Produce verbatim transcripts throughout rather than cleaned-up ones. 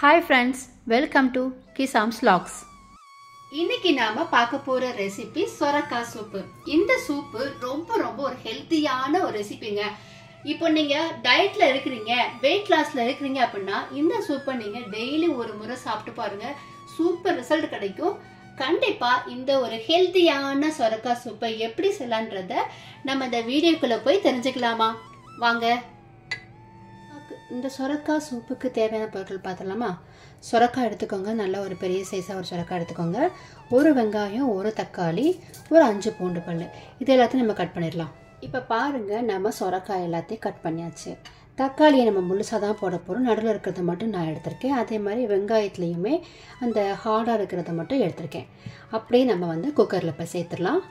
Hi friends, welcome to Kisam's Vlogs. இன்னைக்கு நாம பார்க்க போற ரெசிபி சொரக்காய் சூப்பு. இந்த சூப்பு ரொம்ப ரொம்ப ஒரு ஹெல்த்தியான ஒரு ரெசிபிங்க. இப்போ நீங்க டயட்ல இருக்கீங்க, weight lossல இருக்கீங்க அப்படினா இந்த சூப்பை நீங்க டெய்லி ஒரு முறை சாப்பிட்டு பாருங்க. சூப்பர் ரிசல்ட் கிடைக்கும். கண்டிப்பா இந்த ஒரு ஹெல்த்தியான சொரக்காய் சூப்பை எப்படி செய்யலாம்ன்றத நம்ம இந்த வீடியோக்குள்ள போய் தெரிஞ்சுக்கலாமா? வாங்க. இந்த சொரக்காய் சூப்புக்கு தேவையான பொருட்கள் பார்த்தலாமா? சொரக்காய் எடுத்துக்கோங்க, நல்ல ஒரு பெரிய சைஸாக ஒரு சொரக்காய் எடுத்துக்கோங்க. ஒரு வெங்காயம், ஒரு தக்காளி, ஒரு அஞ்சு பூண்டு பல், இது எல்லாத்தையும் நம்ம கட் பண்ணிடலாம். இப்போ பாருங்கள், நம்ம சொரக்காய் எல்லாத்தையும் கட் பண்ணியாச்சு. தக்காளியை நம்ம முழுசாக தான் போட போகிறோம். நடுவில் இருக்கிறத மட்டும் நான் எடுத்திருக்கேன். அதே மாதிரி வெங்காயத்துலேயுமே அந்த ஹார்டாக இருக்கிறத மட்டும் எடுத்திருக்கேன். அப்படியே நம்ம வந்து குக்கரில் இப்போ சேர்த்துடலாம்.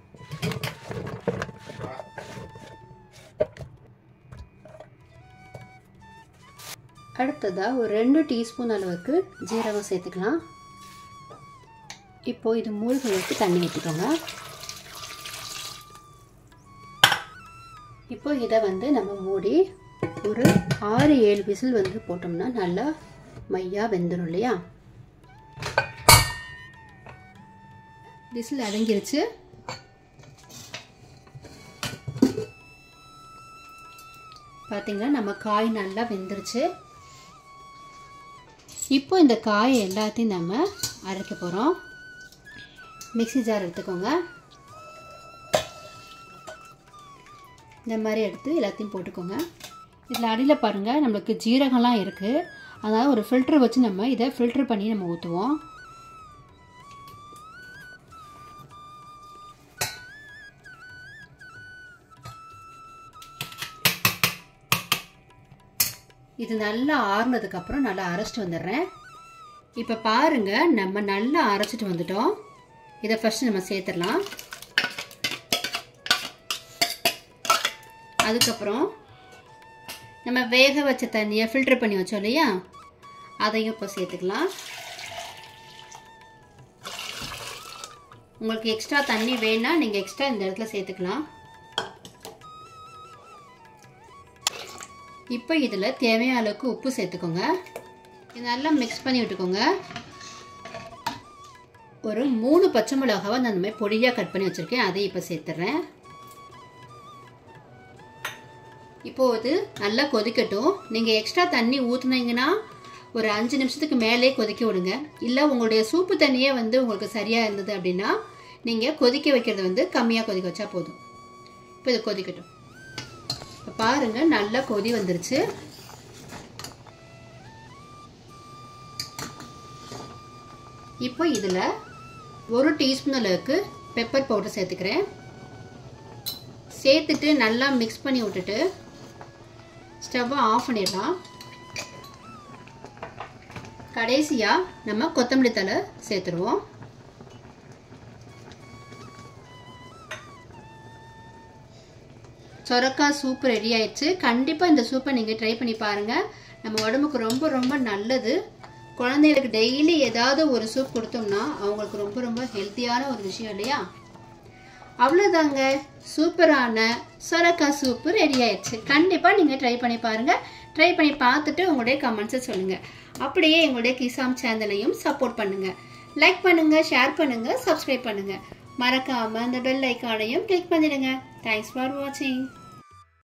அடுத்ததாக ஒரு ரெண்டு டீஸ்பூன் அளவுக்கு ஜீரகம் சேர்த்துக்கலாம். இப்போது இது மூழ்கிறதுக்கு தண்ணி ஊற்றிக்கோங்க. இப்போ இதை வந்து நம்ம மூடி ஒரு ஆறு ஏழு விசில் வந்து போட்டோம்னா நல்லா மையாக வெந்துடும் இல்லையா? விசில் அடங்கிருச்சு. பார்த்தீங்கன்னா நம்ம காய் நல்லா வெந்துருச்சு. இப்போ இந்த காயை எல்லாத்தையும் நம்ம அரைக்க போகிறோம். மிக்ஸி ஜார் எடுத்துக்கோங்க. இந்த மாதிரி எடுத்து எல்லாத்தையும் போட்டுக்கோங்க. இதில் அடியில் பாருங்கள், நம்மளுக்கு ஜீரகம்லாம் இருக்குது. அதனால் ஒரு ஃபில்டர் வச்சு நம்ம இதை ஃபில்டர் பண்ணி நம்ம ஊற்றுவோம். இது நல்லா ஆறுனதுக்கப்புறம் நல்லா அரைச்சிட்டு வந்துடுறேன். இப்போ பாருங்கள், நம்ம நல்லா அரைச்சிட்டு வந்துட்டோம். இதை ஃபஸ்ட்டு நம்ம சேர்த்துடலாம். அதுக்கப்புறம் நம்ம வேக வச்ச தண்ணியை ஃபில்டர் பண்ணி வச்சோம் இல்லையா, அதையும் இப்போ சேர்த்துக்கலாம். உங்களுக்கு எக்ஸ்ட்ரா தண்ணி வேணா நீங்கள் எக்ஸ்ட்ரா இந்த இடத்துல சேர்த்துக்கலாம். இப்போ இதில் தேவையான அளவுக்கு உப்பு சேர்த்துக்கோங்க. இது நல்லா மிக்ஸ் பண்ணி விட்டுக்கோங்க. ஒரு மூணு பச்சை மிளகாவை நான் இந்த மாதிரி பொடியாக கட் பண்ணி வச்சுருக்கேன், அதையும் இப்போ சேர்த்துட்றேன். இப்போது இது நல்லா கொதிக்கட்டும். நீங்கள் எக்ஸ்ட்ரா தண்ணி ஊற்றுனீங்கன்னா ஒரு அஞ்சு நிமிஷத்துக்கு மேலே கொதிக்க விடுங்க. இல்லை உங்களுடைய சூப்பு தண்ணியே வந்து உங்களுக்கு சரியாக இருந்தது அப்படின்னா நீங்கள் கொதிக்க வைக்கிறது வந்து கம்மியாக கொதிக்க வச்சா போதும். இப்போ இது கொதிக்கட்டும். இப்போ பாருங்கள், நல்லா கொதி வந்துருச்சு. இப்போ இதில் ஒரு டீஸ்பூன் அளவுக்கு பெப்பர் பவுடர் சேர்த்துக்கிறேன். சேர்த்துட்டு நல்லா மிக்ஸ் பண்ணி விட்டுட்டு ஸ்டவ்வை ஆஃப் பண்ணிடலாம். கடைசியாக நம்ம கொத்தமல்லி தழை சேர்த்துருவோம். சொரக்காய் சூப்பு ரெடி ஆயிடுச்சு. கண்டிப்பாக இந்த சூப்பை நீங்கள் ட்ரை பண்ணி பாருங்கள். நம்ம உடம்புக்கு ரொம்ப ரொம்ப நல்லது. குழந்தைகளுக்கு டெய்லி ஏதாவது ஒரு சூப் கொடுத்தோம்னா அவங்களுக்கு ரொம்ப ரொம்ப ஹெல்த்தியான ஒரு விஷயம் இல்லையா? அவ்வளோதாங்க, சூப்பரான சொரக்காய் சூப்பு ரெடி ஆயிடுச்சு. கண்டிப்பாக நீங்கள் ட்ரை பண்ணி பாருங்கள். ட்ரை பண்ணி பார்த்துட்டு உங்களுடைய கமெண்ட்ஸை சொல்லுங்கள். அப்படியே எங்களுடைய கிசாம் சேனலையும் சப்போர்ட் பண்ணுங்கள். லைக் பண்ணுங்கள், ஷேர் பண்ணுங்கள், சப்ஸ்கிரைப் பண்ணுங்கள். மறக்காமல் அந்த பெல் ஐக்கானையும் கிளிக் பண்ணிடுங்க. தேங்க்ஸ் ஃபார் வாட்சிங்.